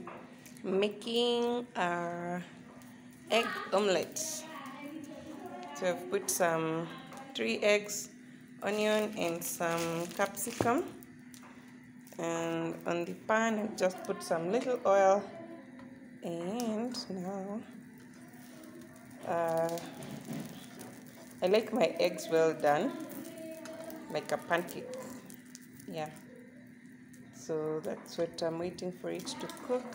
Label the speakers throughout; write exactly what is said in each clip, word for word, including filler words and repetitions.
Speaker 1: making our egg omelette. So I've put some three eggs, onion, and some capsicum. And on the pan, I've just put some little oil. And now, uh, I like my eggs well done, like a pancake. Yeah. So that's what I'm waiting for it to cook.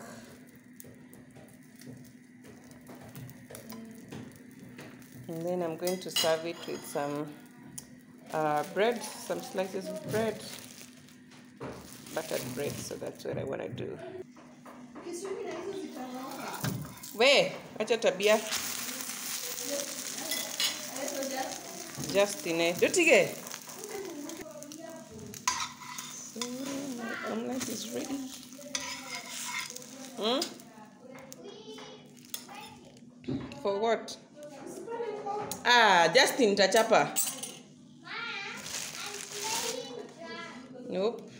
Speaker 1: And then I'm going to serve it with some uh, bread, some slices of bread, buttered bread. So that's what I want to do. Where? Acha tabia. Just in it. Dotige. So my omelette is ready. Hmm? For what? Ah, Justin Tachapa. Nope.